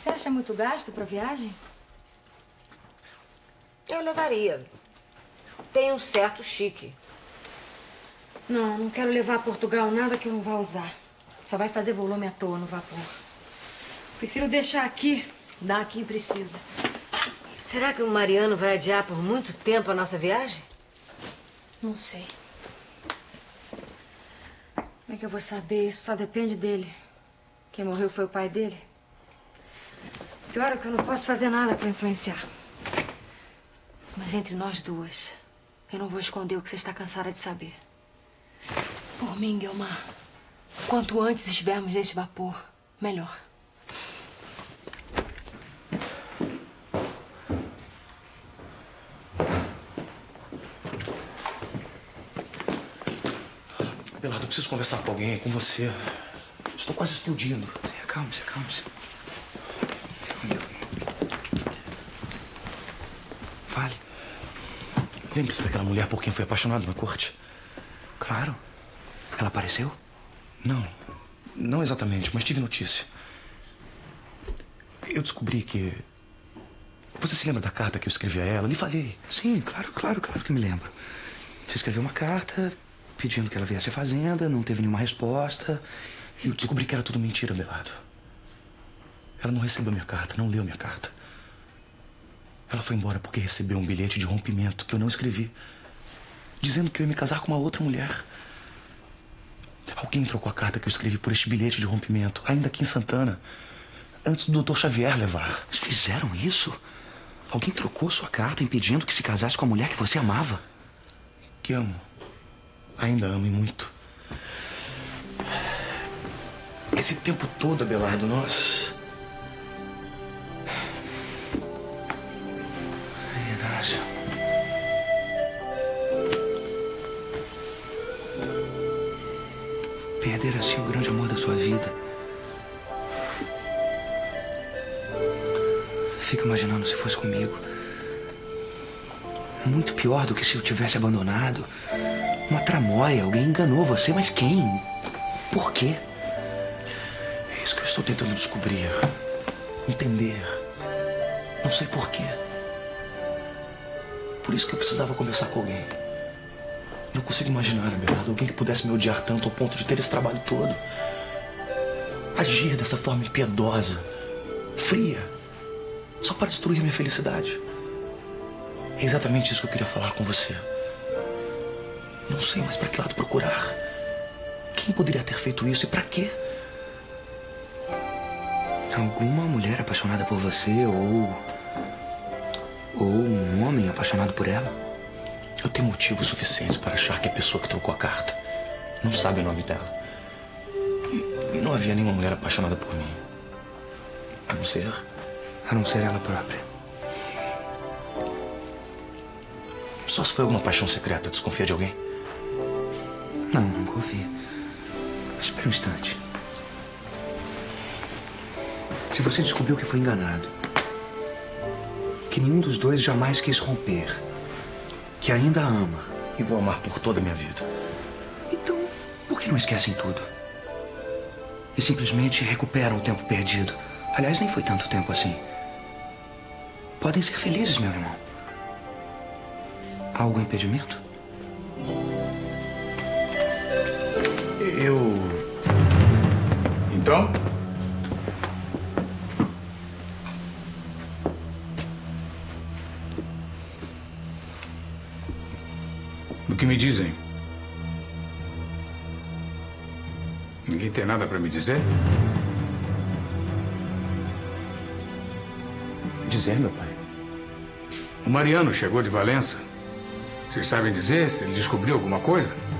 Você acha muito gasto pra viagem? Eu levaria. Tem um certo chique. Não quero levar a Portugal nada que eu não vá usar. Só vai fazer volume à toa no vapor. Prefiro deixar aqui, dar quem precisa. Será que o Mariano vai adiar por muito tempo a nossa viagem? Não sei. Como é que eu vou saber? Isso só depende dele. Quem morreu foi o pai dele. Pior é que eu não posso fazer nada pra influenciar. Mas entre nós duas, eu não vou esconder o que você está cansada de saber. Por mim, Guilmar, quanto antes estivermos neste vapor, melhor. Abelardo, eu preciso conversar com alguém, com você. Estou quase explodindo. Acalme-se, acalme-se. Fale. Lembre-se daquela mulher por quem foi apaixonado na corte? Claro. Ela apareceu? Não exatamente, mas tive notícia. Eu descobri que... Você se lembra da carta que eu escrevi a ela? Lhe falei. Sim, claro que me lembro. Você escreveu uma carta pedindo que ela viesse à fazenda, não teve nenhuma resposta. Eu descobri que era tudo mentira, Abelardo. Ela não recebeu minha carta, não leu minha carta. Ela foi embora porque recebeu um bilhete de rompimento que eu não escrevi, dizendo que eu ia me casar com uma outra mulher. Alguém trocou a carta que eu escrevi por este bilhete de rompimento, ainda aqui em Santana, antes do Dr. Xavier levar. Eles fizeram isso? Alguém trocou sua carta impedindo que se casasse com a mulher que você amava? Que amo. Ainda amo e muito. Esse tempo todo, Abelardo, nós... Inácio. Perder assim o grande amor da sua vida. Fico imaginando se fosse comigo. Muito pior do que se eu tivesse abandonado. Uma tramóia, alguém enganou você, mas quem? Por quê? É isso que eu estou tentando descobrir. Entender. Não sei por quê. Por isso que eu precisava conversar com alguém. Não consigo imaginar, Abelardo, alguém que pudesse me odiar tanto ao ponto de ter esse trabalho todo. Agir dessa forma impiedosa, fria, só para destruir minha felicidade. É exatamente isso que eu queria falar com você. Não sei mais para que lado procurar. Quem poderia ter feito isso e para quê? Alguma mulher apaixonada por você ou um homem apaixonado por ela? Eu tenho motivos suficientes para achar que a pessoa que trocou a carta não sabe o nome dela. E não havia nenhuma mulher apaixonada por mim. A não ser... A não ser ela própria. Só se foi alguma paixão secreta. Desconfia de alguém? Não, nunca ouvi. Espera um instante. Se você descobriu que foi enganado, que nenhum dos dois jamais quis romper, que ainda ama... E vou amar por toda a minha vida. Então, por que não esquecem tudo? E simplesmente recuperam o tempo perdido? Aliás, nem foi tanto tempo assim. Podem ser felizes, meu irmão. Há algum impedimento? Então? O que me dizem? Ninguém tem nada para me dizer? Dizer, meu pai? O Mariano chegou de Valença. Vocês sabem dizer se ele descobriu alguma coisa?